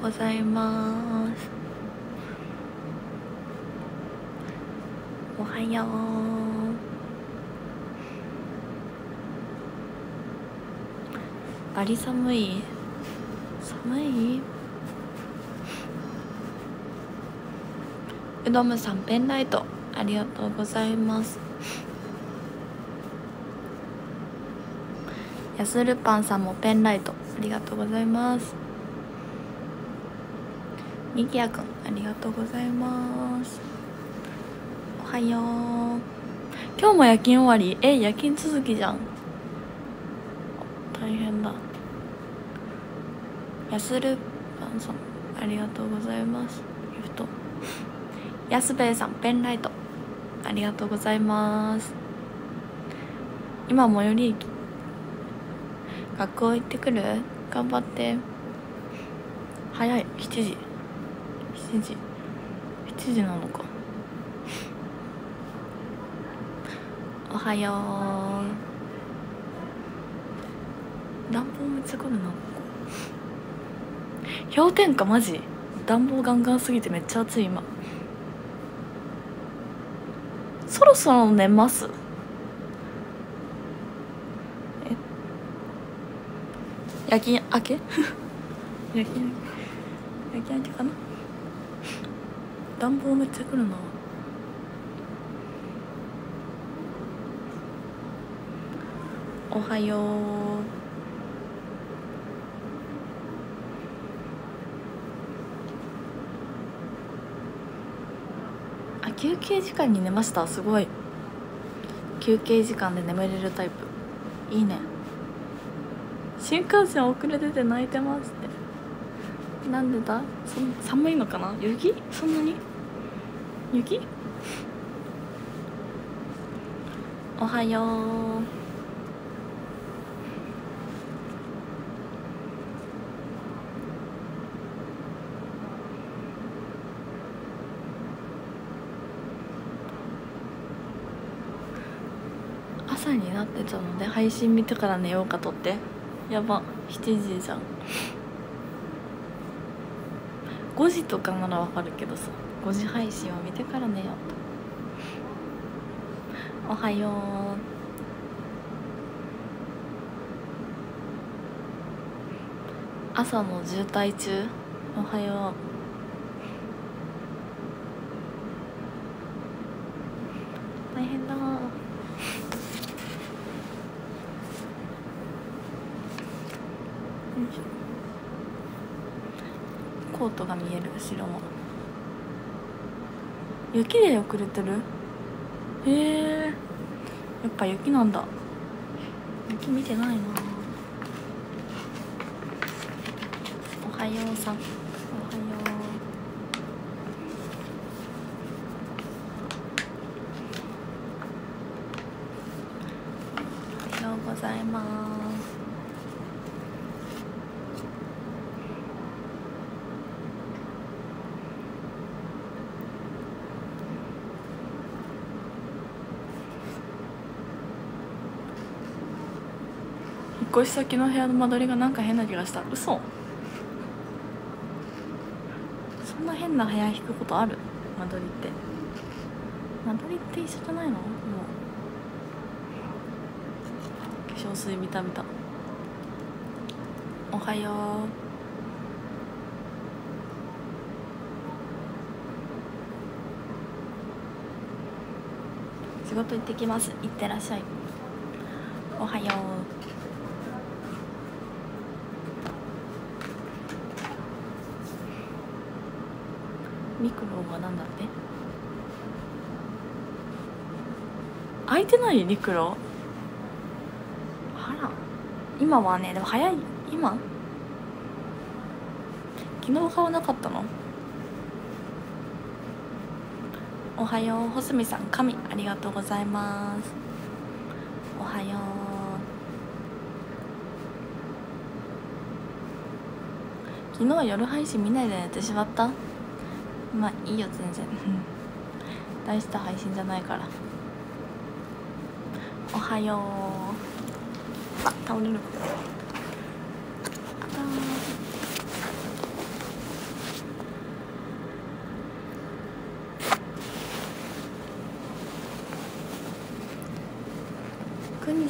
ございます。おはよう。バリ寒い？寒い？うどむさんペンライトありがとうございます。やするパンさんもペンライトありがとうございます。みきやくんありがとうございます。おはよう。今日も夜勤終わり？夜勤続きじゃん。大変だ。やするパンさんありがとうございます。ギフト。やすべいさんペンライトありがとうございます。今最寄り駅学校行ってくる？頑張って。早い。7時なのか。おはよう。暖房めっちゃ来るな。氷点下マジ？暖房ガンガンすぎてめっちゃ暑い今。そろそろ寝ます？夜勤明け夜勤明けかな。暖房めっちゃ来るな。おはよう。休憩時間に寝ました。すごい。休憩時間で眠れるタイプいいね。新幹線遅れてて泣いてますって。なんでだ？寒いのかな？雪？そんなに？雪？おはよう。朝になってたので配信見てから寝ようかとって。やば、7時じゃん。5時とかならわかるけどさ、5時配信を見てから寝ようと。おはよう。朝の渋滞中？おはよう。大変だー。コートが見える。後ろも雪で遅れてる。やっぱ雪なんだ。雪見てないな。おはようさん。おはよう。おはようございます。引っ越し先の部屋の間取りがなんか変な気がした。嘘？そんな変な部屋引くことある？間取りって一緒じゃないの？もう化粧水ビタビタ。おはよう。仕事行ってきます。行ってらっしゃい。おはよう。ミクロンはなんだって？開いてない？ミクロン。あら、今はね。でも早い。今昨日買わなかったの？おはよう。ほすみさん神ありがとうございます。おはよう。昨日は夜配信見ないで寝てしまった。まあいいよ全然大した配信じゃないから。おはよう。あ、倒れる。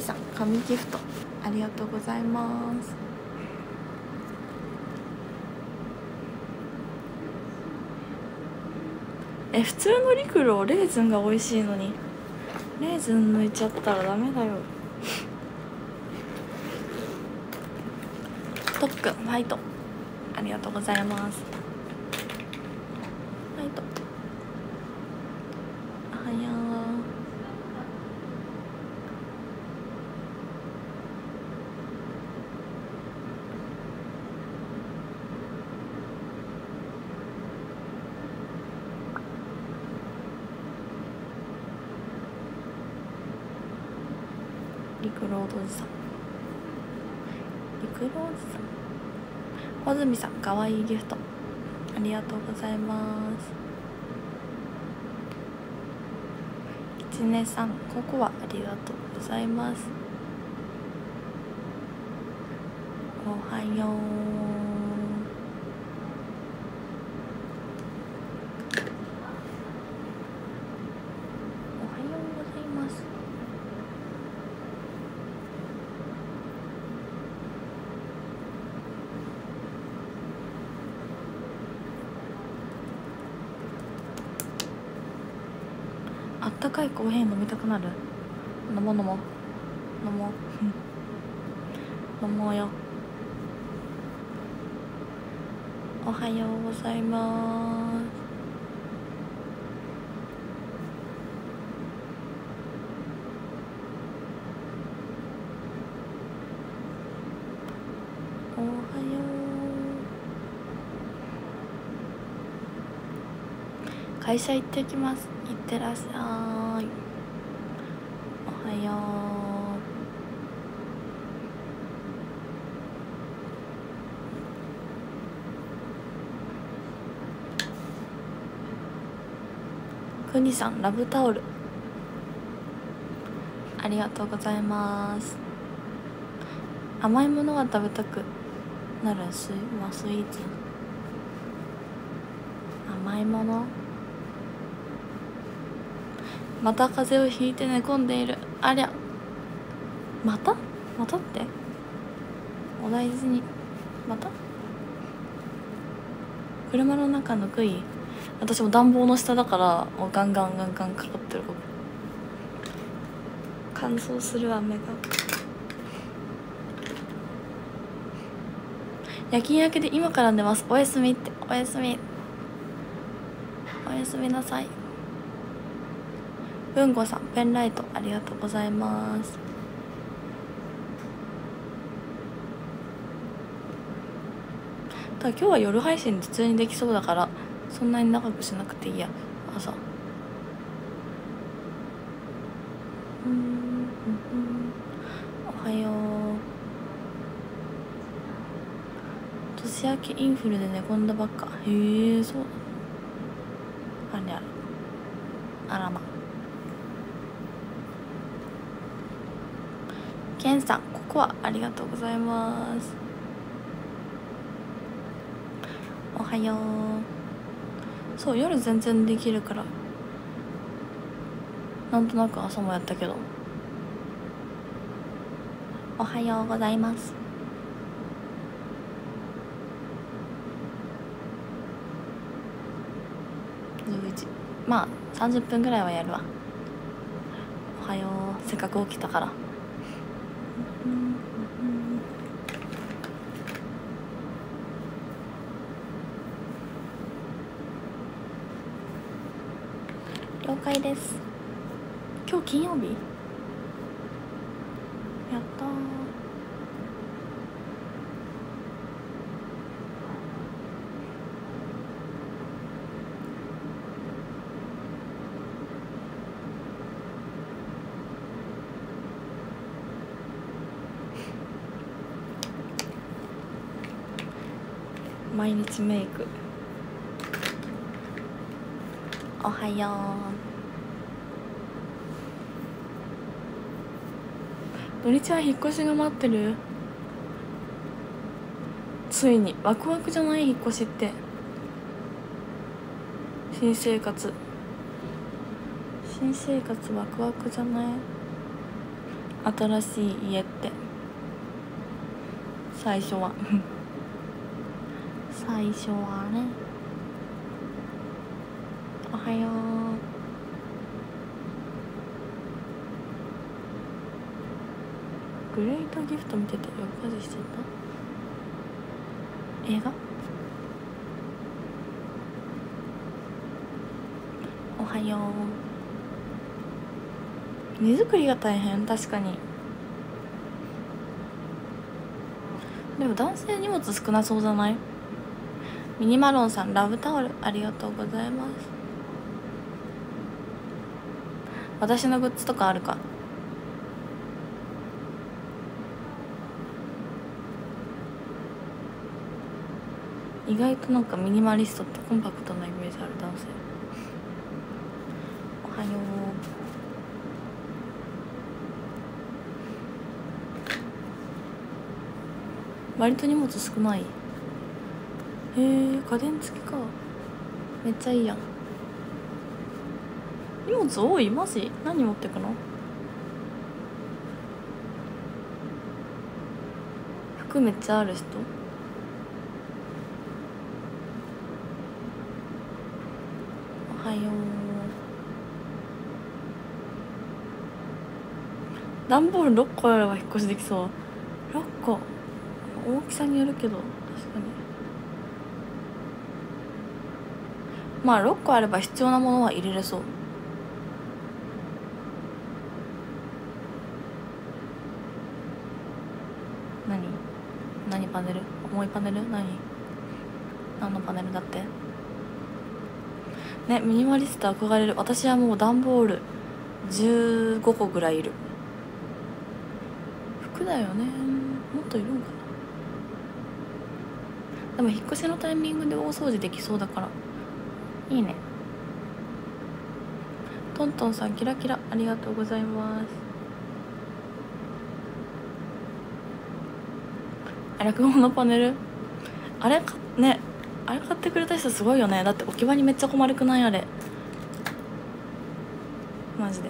さん紙ギフトありがとうございます。普通の陸路レーズンが美味しいのにレーズン抜いちゃったらダメだよ。トックンファイトありがとうございます。ファイトおはよう。陸ロードおじさん陸ロードおじさん穂積さんかわいいギフトありがとうございます。きつねさんココアありがとうございます。おはよう。おはようございます。あったかいコーヒー飲みたくなる。飲もう飲もう飲もう飲もうよ。おはようございます。おはよう。会社行ってきます。いってらっしゃい。おはよう。くにさんラブタオルありがとうございます。甘いものが食べたくなるスイーツ。甘いもの。また風邪をひいて寝込んでいる。ありゃまたってお大事に。また車の中ぬくい。私も暖房の下だからガンガンかかってる。乾燥するわ目が。夜勤明けで今から寝ます。おやすみって。おやすみなさい。文吾さんペンライトありがとうございます。ただ今日は夜配信普通にできそうだからそんなに長くしなくていいや。朝おはよう。年明けインフルで寝込んだばっか。へえそう。あれあらま。ケンさんここはありがとうございます。おはよう。そう夜全然できるからなんとなく朝もやったけど。おはようございます。11まあ30分ぐらいはやるわ。おはよう。せっかく起きたから。了解です。今日金曜日やったー。毎日メイク。おはよう。土日は引っ越しが待ってる。ついにワクワクじゃない？引っ越しって新生活ワクワクじゃない？ 新しい家って最初は最初はね。おはよう。グレートギフト見てて夜更かししてた映画。おはよう。荷造りが大変。確かに。でも男性荷物少なそうじゃない？ミニマロンさん、ラブタオルありがとうございます。私のグッズとかあるか？意外となんかミニマリストってコンパクトなイメージある男性。おはよう。割と荷物少ない。へえ、家電付きか。めっちゃいいやん。荷物多い？マジ？何持ってくの？服めっちゃある人？おはよう。段ボール6個あれば引っ越しできそう。6個大きさによるけど、確かにまあ6個あれば必要なものは入れれそう。何パネル？重いパネル？何のパネルだってね。ミニマリスト憧れる。私はもう段ボール15個ぐらいいる。服だよね。もっといるんかな。でも引っ越しのタイミングで大掃除できそうだからいいね。トントンさん、キラキラありがとうございます。落語のパネルあれね、あれ買ってくれた人すごいよね。だって置き場にめっちゃ困るくない？あれマジで。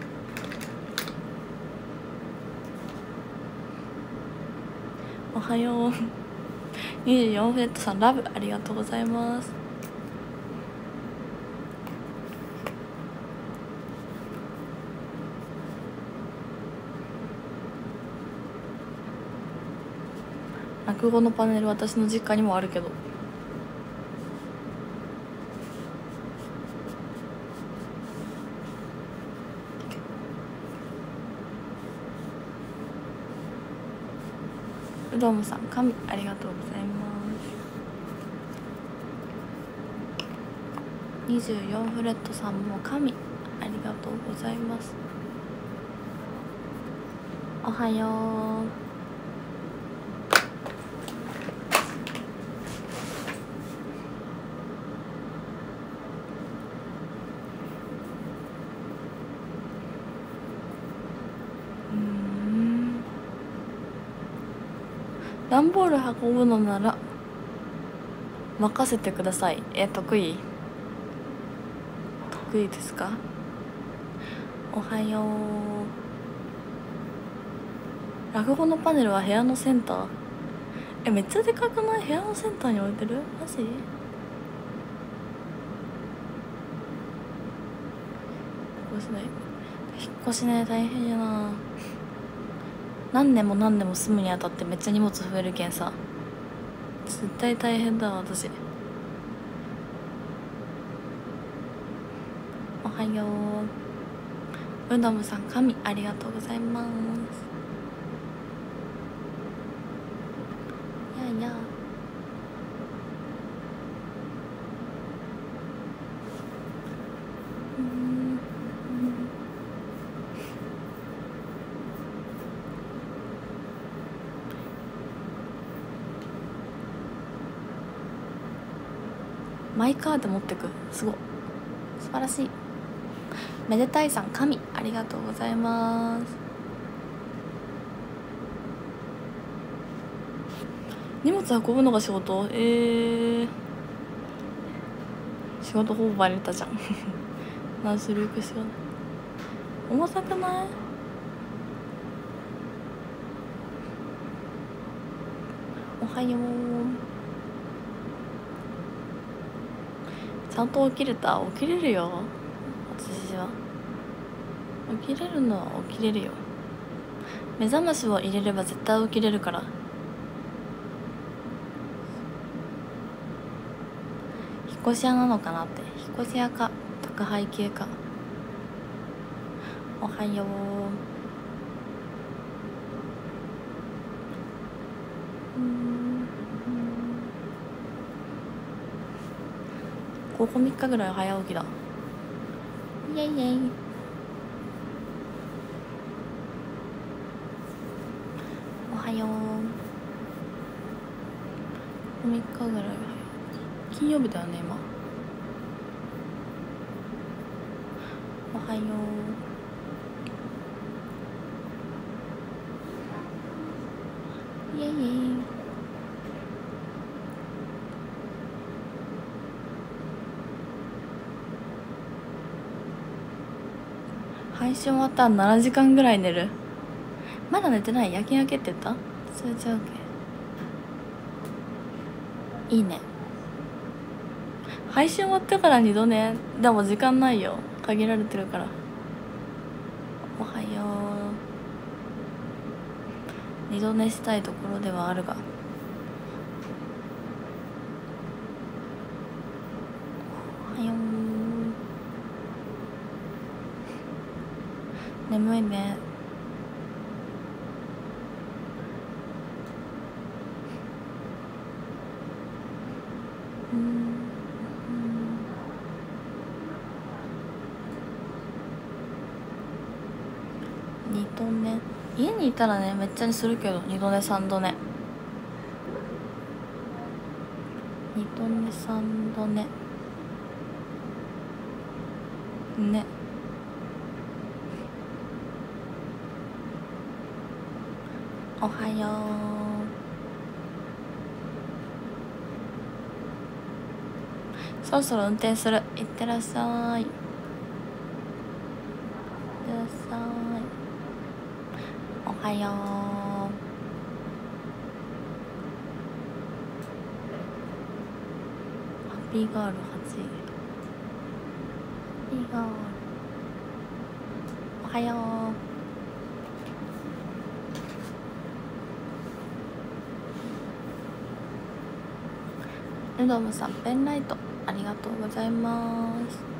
おはよう24フレットさん、ラブありがとうございます。落語のパネル私の実家にもあるけど、うどんさん、神ありがとうございます。24フレットさんも神ありがとうございます。おはよう。段ボール運ぶのなら任せてください。得意ですか？おはよう。落語のパネルは部屋のセンター。めっちゃでかくない？部屋のセンターに置いてる？マジ？引っ越しね、大変やな。何年も住むにあたってめっちゃ荷物増えるけんさ、絶対大変だわ私。おはよう。うどむさん、神ありがとうございます。ややマイカーで持ってく、すごい素晴らしい。めでたいさん、神ありがとうございます。荷物運ぶのが仕事？仕事ほぼバレたじゃん何するかしら。重たくない？ はよう。ちゃんと起きれた？起きれるよ私は。起きれるのは起きれるよ。目覚ましを入れれば絶対起きれるから。引っ越し屋なのかなって。引っ越し屋か宅配系か。おはよう。ここ3日ぐらい早起きだ。イエイイエイ。おはよう。3日ぐらい早起き。金曜日だよね今。おはよう。イエイイエイ。配信終わったら7時間ぐらい寝る。まだ寝てない？夜勤明けって言った？それじゃあいいね。配信終わってから2度寝でも時間ないよ、限られてるから。おはよう。2度寝したいところではあるが。おはよう。眠いね。2度寝家にいたらねめっちゃにするけど、2度寝3度寝2度寝3度寝ね。おはよう。そろそろ運転する。いってらっしゃい。いってらっしゃい。おはよう。ハッピーガール8。ハッピーガール。おはよう。うどむさんペンライトありがとうございます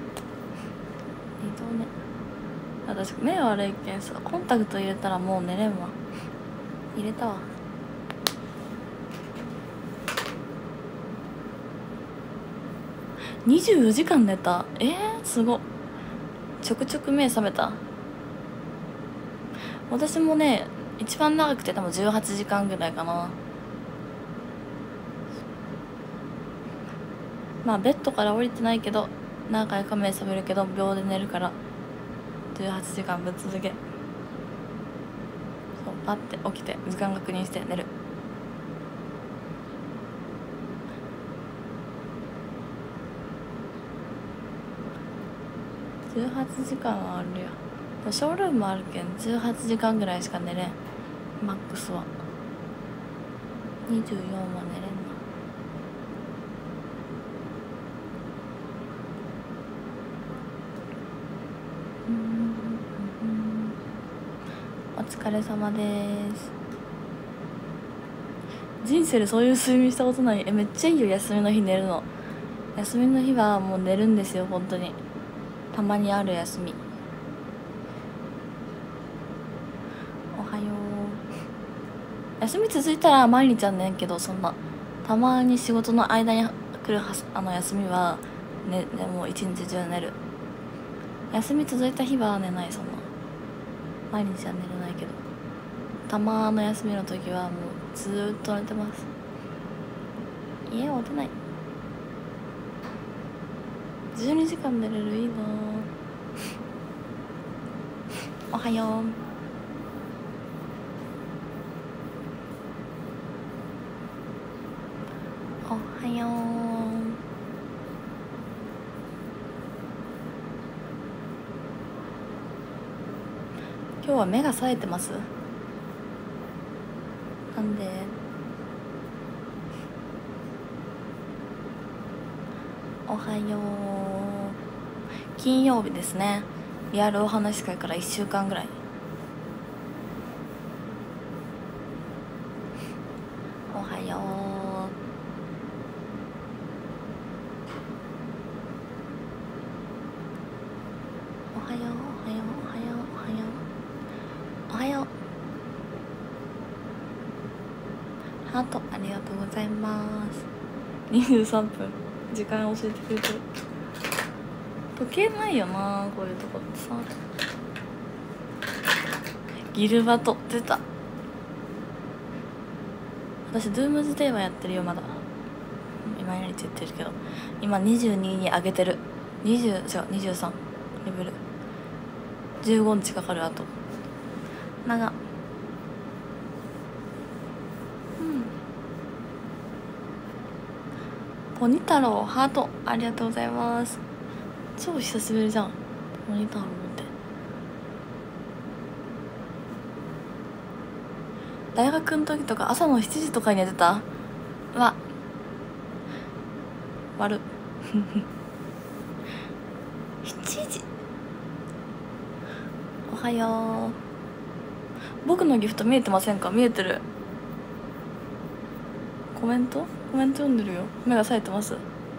。2度寝。私目悪いけんさ、コンタクト入れたらもう寝れんわ。入れたわ。24時間寝た。すごっ。ちょくちょく目覚めた。私もね一番長くて多分18時間ぐらいかな。まあベッドから降りてないけど何回か目覚めるけど秒で寝るから18時間ぶっ続け。そうパッて起きて時間確認して寝る。18時間はあるよ。ショールームあるけん18時間ぐらいしか寝れん。マックスは24は寝れんな。お疲れ様です。人生でそういう睡眠したことない。めっちゃいいよ休みの日寝るの。休みの日はもう寝るんですよ本当に。たまにある休み。おはよう。休み続いたら毎日は寝んけど、そんなたまに仕事の間に来る休みはね、もう一日中寝る。休み続いた日は寝ない。そんな毎日は寝れないけど、たまの休みの時はもうずーっと寝てます。家を出ない。12時間寝れる。いいな。おはよう。おはよう。今日は目が冴えてます。なんでおはよう。金曜日ですね。リアルお話し会から1週間ぐらい。おはよう。おはようおはようおはようおはようおはよう。ハートありがとうございます。23分時間教えてくれてる。時計ないよなこういうとこってさ。ギルバト出た。私ドゥームズデーはやってるよまだ。今やりって言ってるけど今22に上げてる。20違う23レベル15日かかる。あと長ポニ太郎ハートありがとうございます。超久しぶりじゃんポニ太郎って。大学の時とか朝の7時とかにやってた。うわ悪っ7時。おはよう。僕のギフト見えてませんか。見えてる。コメント読んでるよ。目が冴えてます。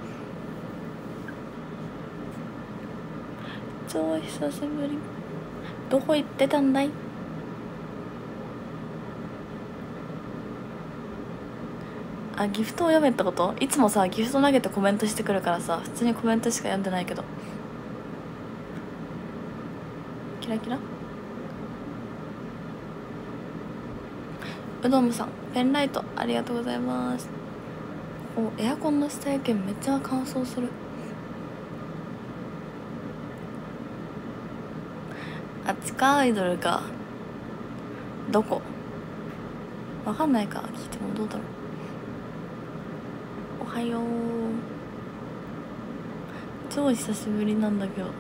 超久しぶり。どこ行ってたんだい。あ、ギフトを読めってこと。いつもさギフト投げてコメントしてくるからさ普通にコメントしか読んでないけど。キラキラ。うどむさんペンライトありがとうございます。お、エアコンの下やけんめっちゃ乾燥する。あっちか。アイドルか。どこわかんないか。聞いてもどうだろう。おはよう。超久しぶりなんだけど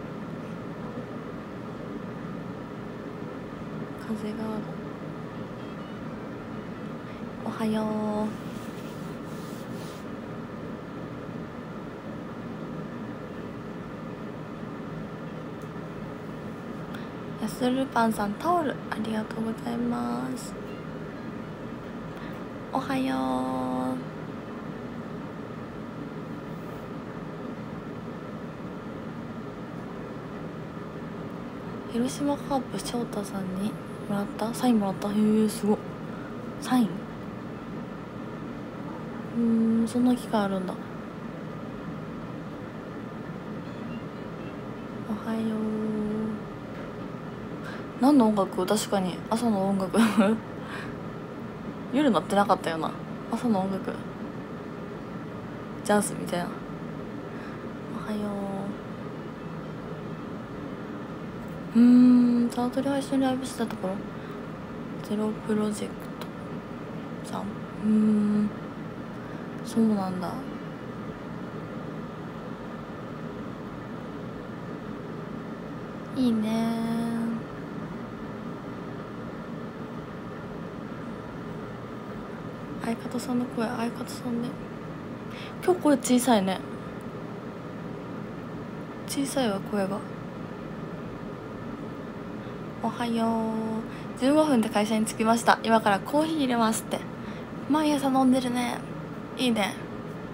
風が。おはよう。やするパンさんタオルありがとうございます。おはよう。広島カープ翔太さんにもらったサインもらった。へえすごい。サインそんな機会あるんだ。おはよう。何の音楽。確かに朝の音楽夜鳴ってなかったよな。朝の音楽ジャズみたいな。おはよう。サートリは一緒にライブしてたところゼロプロジェクトさん。そうなんだ。いいね。相方さんの声。相方さんね今日声小さいね。小さいわ声が。おはよう。15分で会社に着きました。今からコーヒー入れますって。毎朝飲んでるね。いいね。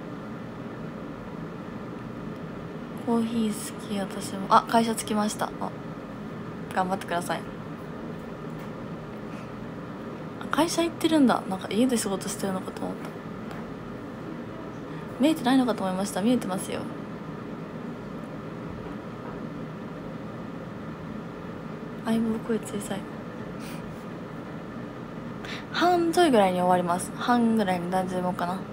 コーヒー好き私も。あ、会社着きました。あ、頑張ってください。会社行ってるんだ。なんか家で仕事してるのかと思った。見えてないのかと思いました。見えてますよ。相棒声小さい。半ちょいぐらいに終わります。半ぐらいに大丈夫かな。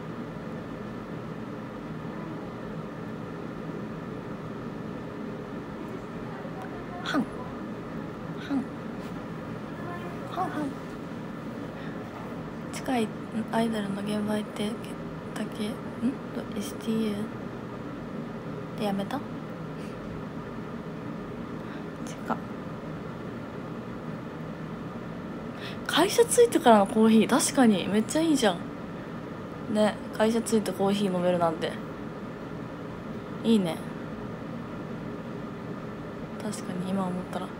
半近いアイドルの現場行ってだけSTU でやめた。近会社着いてからのコーヒー確かにめっちゃいいじゃんね。会社着いてコーヒー飲めるなんていいね。確かに今思ったらい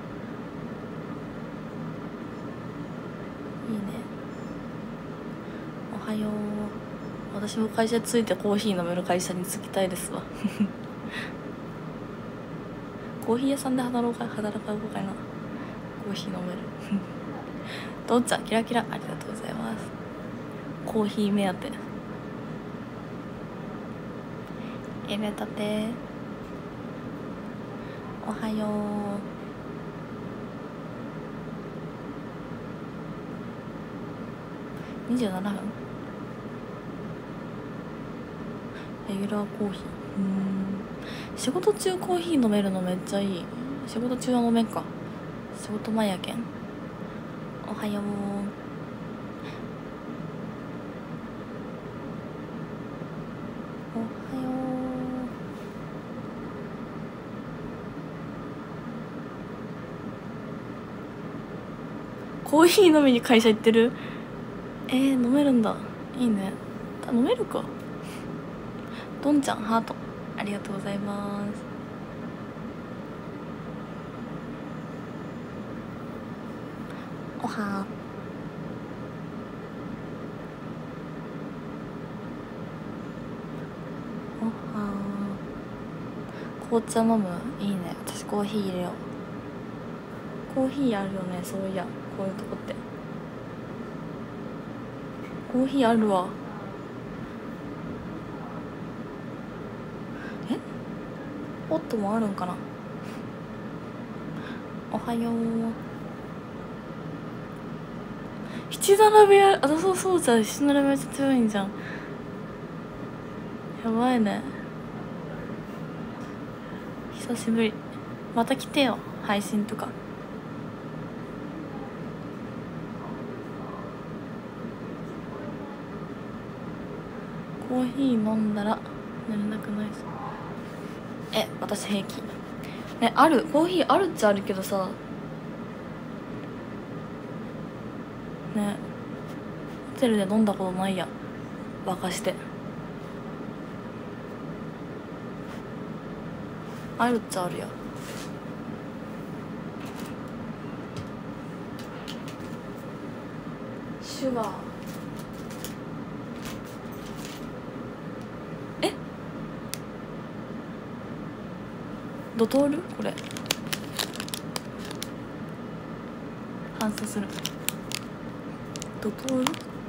いね。おはよう。私も会社着いてコーヒー飲める会社に着きたいですわコーヒー屋さんで働こうかいな。コーヒー飲めるどんちゃんキラキラありがとうございます。コーヒー目当て。入れたて。おはよう。27分。レギュラーコーヒー。仕事中コーヒー飲めるのめっちゃいい。仕事中は飲めんか。仕事前やけん。おはよう。おはよう。コーヒー飲みに会社行ってる。飲めるんだ。いいね。飲めるか。どんちゃんハートありがとうございます。おはおは紅茶飲む。いいね。私コーヒー入れよう。コーヒーあるよね。そういやこういうとこってコーヒーあるわ。ホットもあるんかな。おはよう。七並べや。そうじゃん。七並べめっちゃ強いんじゃん。やばいね。久しぶり。また来てよ配信とか。コーヒー飲んだら寝れなくないぞ。私平気。ある。コーヒーあるっちゃあるけどさね。ホテルで飲んだことないや。沸かしてあるっちゃあるや。シュガー。ドトール。これ反射する。ドトール。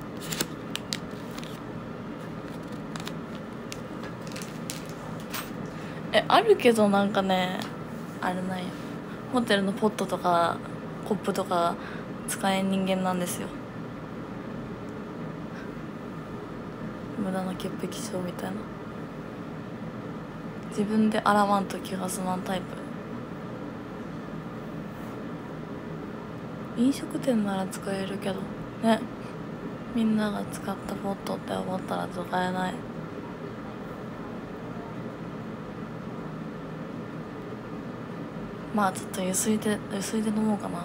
あるけどなんかねあれなんや。ホテルのポットとかコップとか使えん人間なんですよ。無駄な潔癖症みたいな。自分で洗わんと気が済まんタイプ。飲食店なら使えるけどね。みんなが使ったポットって思ったら使えない。まあちょっとゆすいで飲もうかな。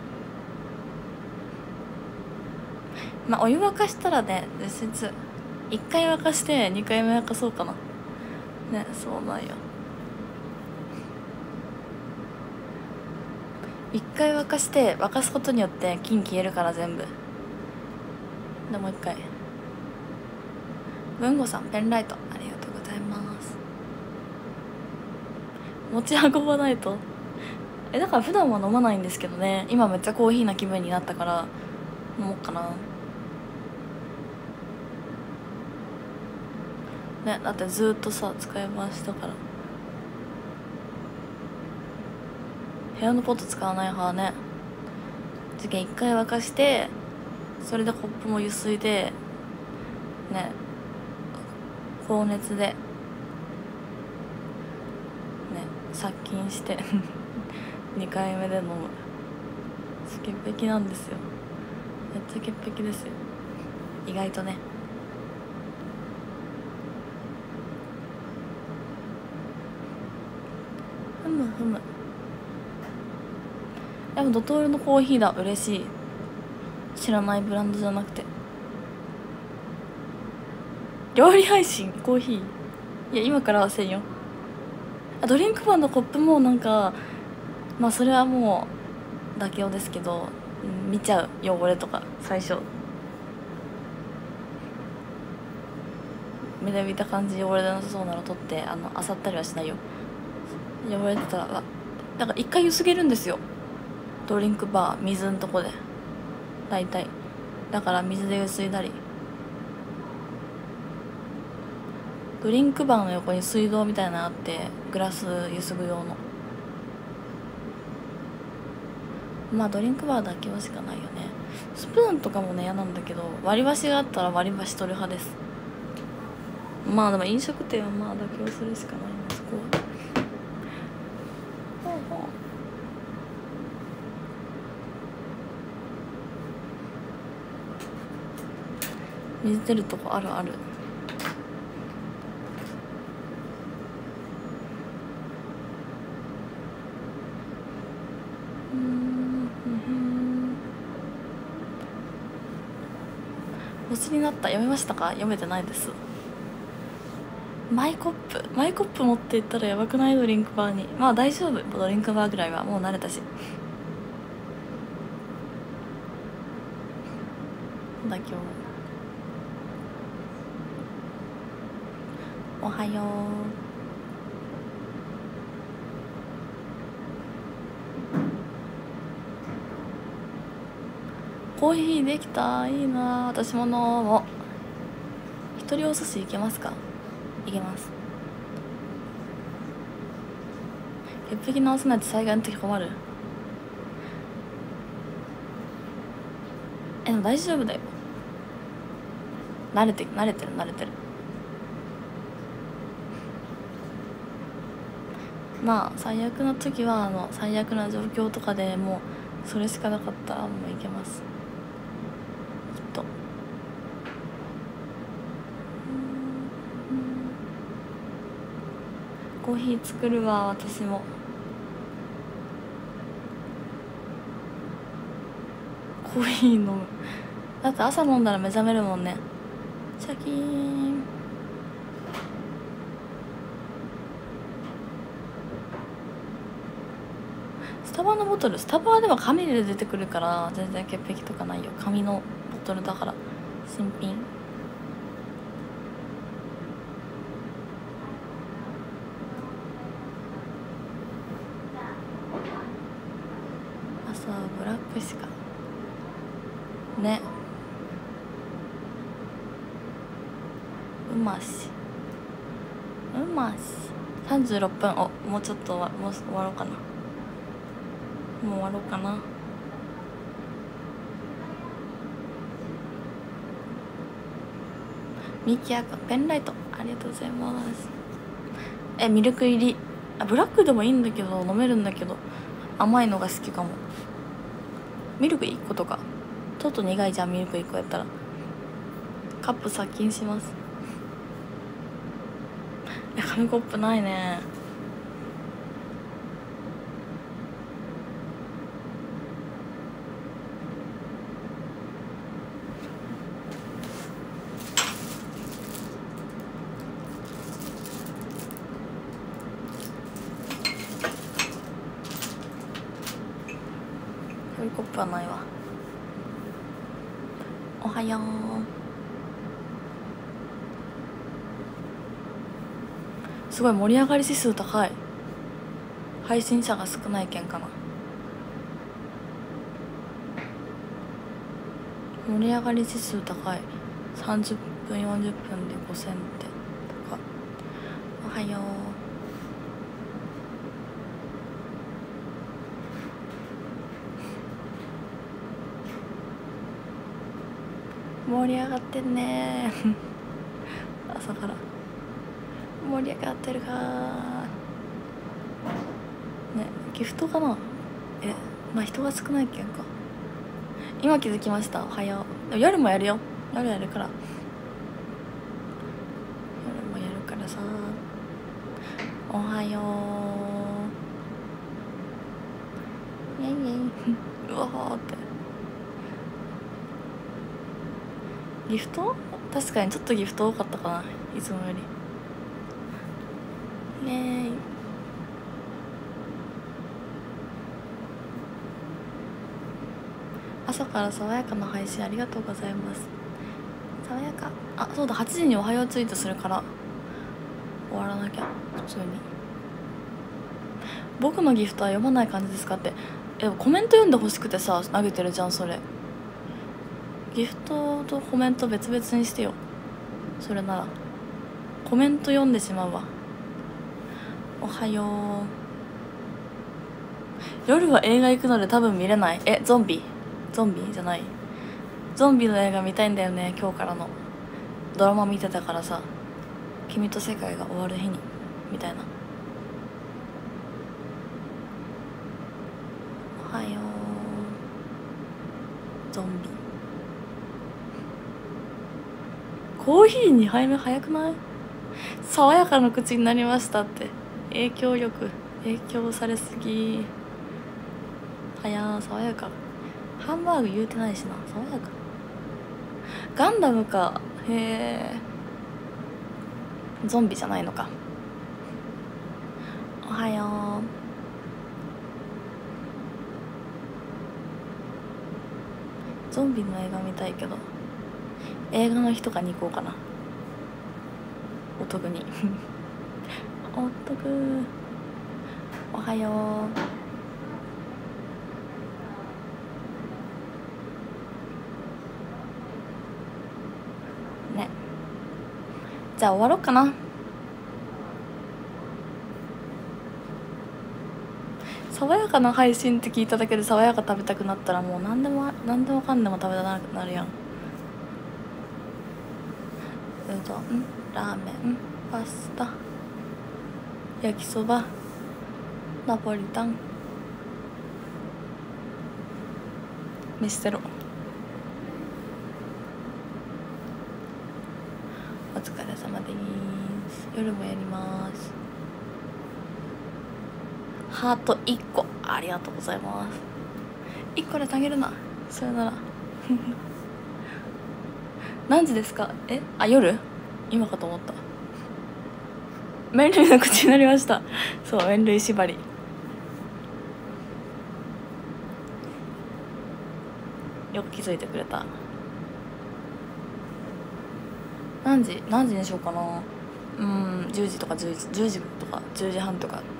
まあお湯沸かしたらね実質1回沸かして2回目沸かそうかな。ね、そうなんよ。1回沸かして沸かすことによって菌消えるから全部で。もう1回。文吾さんペンライトありがとうございます。持ち運ばないと。だから普段は飲まないんですけどね。今めっちゃコーヒーな気分になったから飲もうかな。ね、だってずっとさ使い回したから。部屋のポット使わない派ね。次元1回沸かしてそれでコップもゆすいでね、高熱でね殺菌して2回目で飲む。潔癖なんですよ。めっちゃ潔癖ですよ意外とね。ふむふむ。でもドトールのコーヒーだ。嬉しい。知らないブランドじゃなくて。料理配信コーヒー。いや今からはせんよ。 ドリンクバーのコップもなんかまあそれはもう妥協ですけど、見ちゃう汚れとか最初目で見た感じ汚れなさそうなの取ってあさったりはしないよ。汚れてたらだから一回ゆすげるんですよ、ドリンクバー水のとこで大体。だから水でゆすいだり、ドリンクバーの横に水道みたいなのあって、グラスゆすぐ用の。まあドリンクバーだけはしかないよね。スプーンとかもね嫌なんだけど、割り箸があったら割り箸取る派です。まあでも飲食店はまあ妥協するしかないな、そこは。水出るとこあるある。星になった。読めましたか？読めてないです。マイコップ持っていったらやばくない？ドリンクバーに。まあ大丈夫、ドリンクバーぐらいはもう慣れたし。だ今日おはよう。コーヒーできた。いいな。私も飲もう。一人お寿司いけますか？いけます。潔癖直さないと災害の時困る。でも大丈夫だよ。慣れてる。まあ最悪な時は最悪な状況とかでもうそれしかなかったらもういけます、きっと。コーヒー作るわ。私もコーヒー飲む。だって朝飲んだら目覚めるもんね。シャキーン。スタバのボトル、スタバはでも紙で出てくるから全然潔癖とかないよ。紙のボトルだから新品。朝はブラックしかね。うまし36分。もうちょっともう終わろうかな。もう終わろうかな。ミキヤくんペンライトありがとうございます。ミルク入り。ブラックでもいいんだけど、飲めるんだけど甘いのが好きかも。ミルク1個とかちょっと苦いじゃん、ミルク1個やったら。カップ殺菌します。紙コップないね。紙コップはないわ。おはよう。すごい盛り上がり指数高い。配信者が少ないけんかな。盛り上がり指数高い。30分40分で5000ってとか。おはよう。盛り上がってんね朝から盛り上がってるかね。ギフトかな。まあ人が少ないけんか。今気づきました。おはよう。夜もやるよ。夜やるから。夜もやるからさ。おはよう。イェイイェイうわーってギフト。確かにちょっとギフト多かったかな、いつもより。イエーイ。 朝から爽やかな配信ありがとうございます。爽やか。あ、そうだ、8時におはようツイートするから終わらなきゃ。普通に僕のギフトは読まない感じですかって。コメント読んでほしくてさ投げてるじゃん。それギフトとコメント別々にしてよ。それならコメント読んでしまうわ。おはよう。夜は映画行くので多分見れない。ゾンビじゃない。ゾンビの映画見たいんだよね。今日からのドラマ見てたからさ、君と世界が終わる日にみたいな。おはよう。ゾンビコーヒー2杯目早くない？爽やかな口になりましたって。影響されすぎ。爽やか。ハンバーグ言うてないしな。爽やか。ガンダムか。へえ。ゾンビじゃないのか。おはよう。ゾンビの映画見たいけど映画の日とかに行こうかな。お得にお得。おはようね。じゃあ終わろうかな。爽やかな配信って聞いただけで爽やか食べたくなったらもう何でもかんでも食べたくなるやん。うどん、ラーメン、パスタ、焼きそば、ナポリタン、飯テロ。お疲れ様です。夜もやります。ハート1個ありがとうございます。1個であげるな。それなら何時ですか？夜？今かと思った。麺類の口になりました。そう、麺類縛り。よく気づいてくれた。何時にしようかな。10時とか10時とか10時半とか。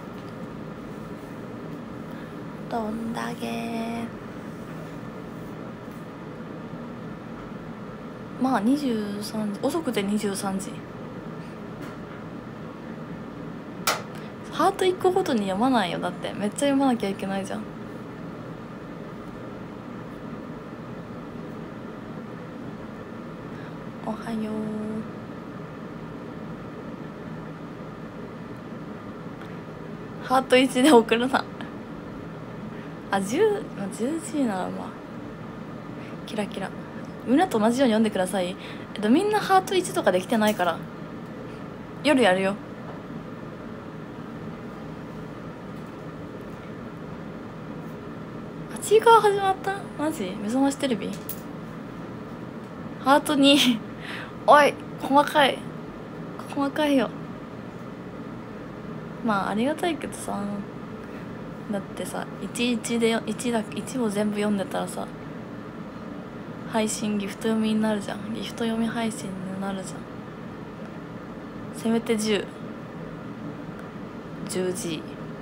どんだけまあ23時、遅くて23時。ハート1個ごとに読まないよ。だってめっちゃ読まなきゃいけないじゃん。おはよう。ハート1で送るな。10時ならまあキラキラ。みんなと同じように読んでください。みんなハート1とかできてないから夜やるよ。8時から始まった？マジ？目覚ましテレビ？ハート2おい、細かいよ。まあありがたいけどさ、だってさ1を全部読んでたらさ、配信ギフト読みになるじゃん。ギフト読み配信になるじゃん。せめて10時。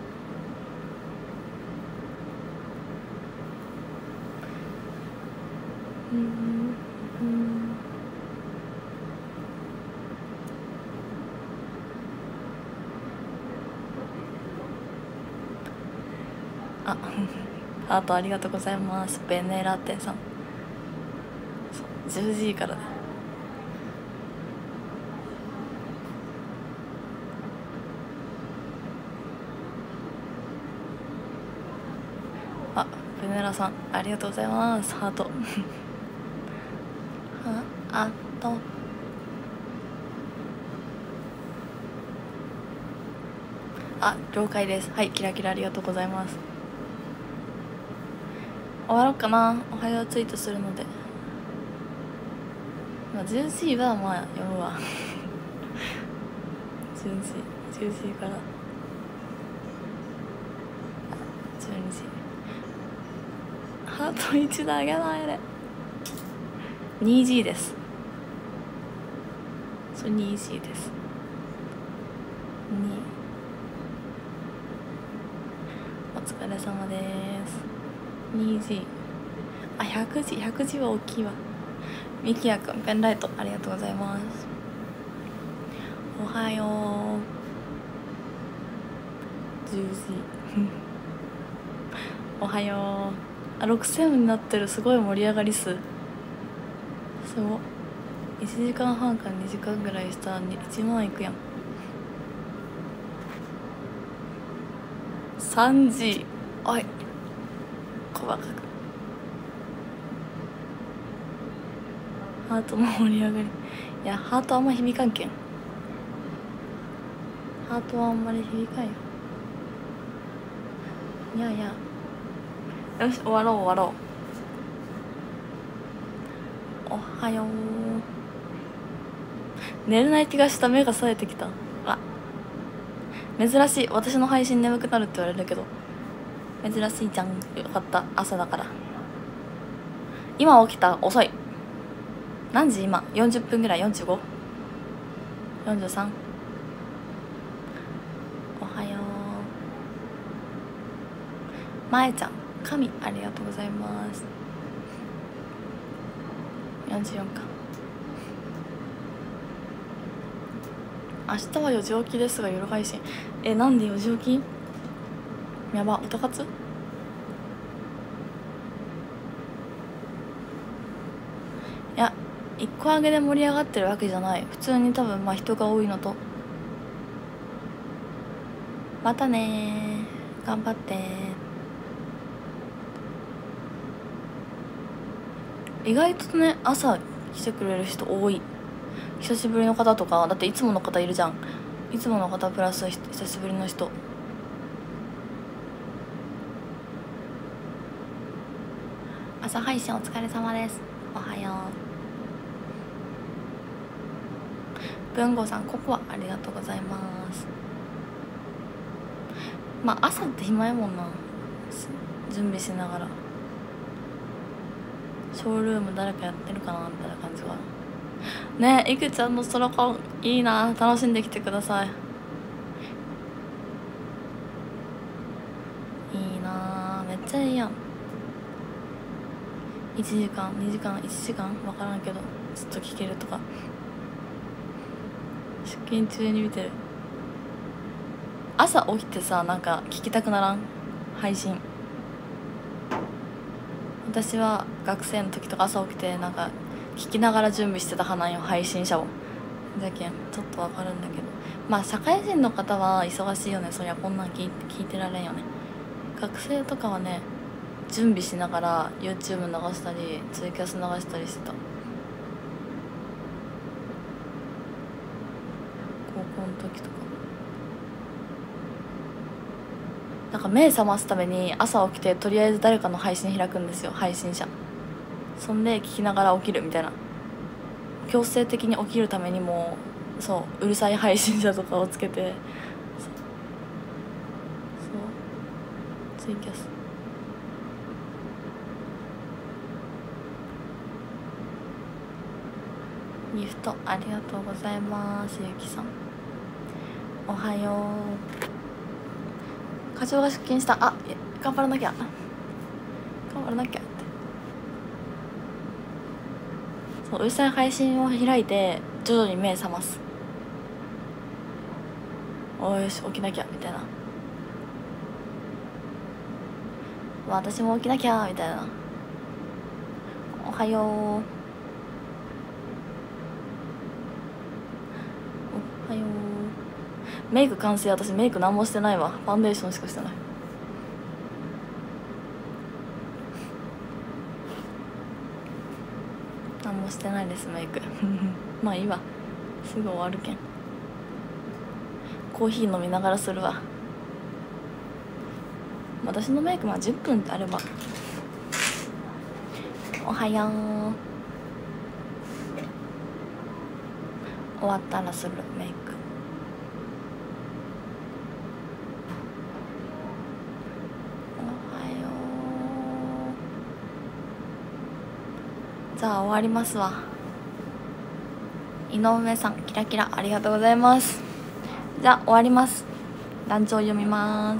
ハートありがとうございます。ベネラテさん。10時からだ。ベネラさんありがとうございます。ハートハート。了解です。はい、キラキラありがとうございます。終わろうかな。おはようツイートするので、10時はまあ読むわ10時から12時。 ハート1であげないで。 2G です。それ 2G です。2お疲れ様です。 2G あ、100G 100G は大きいわ。みきやくんペンライトありがとうございます。おはよう。10時おはよう。あ、6000になってる。すごい盛り上がり数。すごい。1時間半から2時間ぐらいしたら1万いくやん。3時おい細かくハートの盛り上がり。いやハートあんま響かんけん。ハートはあんまり響かんよ。いやいや、よし終わろう終わろう。おはよう。寝れない気がした。目が冴えてきた。あ、珍しい。私の配信眠くなるって言われるけど珍しいじゃん。よかった、朝だから。今起きた。遅い。何時今。40分ぐらい。45、43。おはよう。まえちゃん神ありがとうございます。44か。明日は4時起きですが夜配信。なんで4時起き。やば、歌活。いや1個上げで盛り上がってるわけじゃない。普通に多分人が多いのと。またねー、頑張ってー。意外とね朝来てくれる人多い。久しぶりの方とか。だっていつもの方いるじゃん。いつもの方プラス久しぶりの人。朝配信お疲れ様です。おはよう。文吾さんココアありがとうございます。朝って暇やもんな。準備しながらショールーム誰かやってるかなみたいな感じがね。いくちゃんのソロコンいいな。楽しんできてください。いいな、めっちゃいいやん。1時間2時間1時間分からんけどずっと聞けるとか。出勤中に見てる。朝起きてさ、なんか聞きたくならん配信。私は学生の時とか朝起きてなんか聞きながら準備してた派なんよ、配信者を。じゃけんちょっとわかるんだけど、社会人の方は忙しいよね。そりゃこんなん聞いてられんよね。学生とかはね準備しながら YouTube 流したりツイキャス流したりしてた。高校の時とかなんか目覚ますために朝起きてとりあえず誰かの配信開くんですよ、配信者。そんで聞きながら起きるみたいな。強制的に起きるためにもうるさい配信者とかをつけて、ツイキャスギフトありがとうございます。ゆきさんおはよう。課長が出勤した。頑張らなきゃってうるさい配信を開いて徐々に目覚ます。よし起きなきゃみたいな。私も起きなきゃみたいな。おはよう。おはよう。メイク完成。私メイク何もしてないわ。ファンデーションしかしてない。何もしてないですメイクまあいいわ、すぐ終わるけん。コーヒー飲みながらするわ。私のメイク10分あれば。おはよう。終わったらするメイク。おはよじゃあ終わりますわ。井上さんキラキラありがとうございます。じゃあ終わります。団長読みます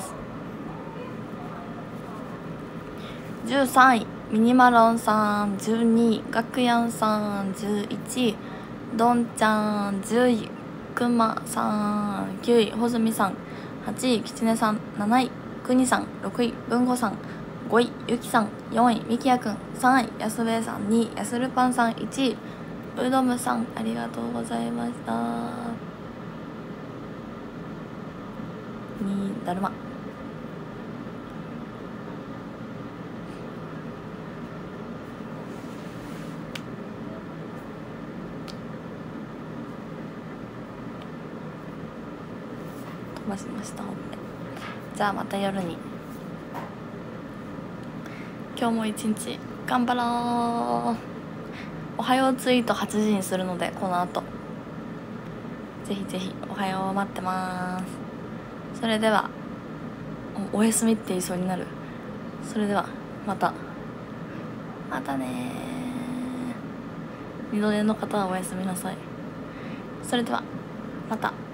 。13位ミニマロンさん、12位ガクヤンさん、11位どんちゃん、10位くまさん、9位ほずみさん、8位きちねさん、7位くにさん、6位ぶんごさん、5位ゆきさん、4位みきやくん、3位やすべえさん、2位やするぱんさん、1位うどむさん、ありがとうございました。2位だるま。飛ばしました。ほっぺ。じゃあまた夜に。今日も一日頑張ろう。おはようツイート8時にするので、この後ぜひぜひおはよう待ってます。それではおやすみって言いそうになる。それではまたね。二度寝の方はおやすみなさい。それではまた。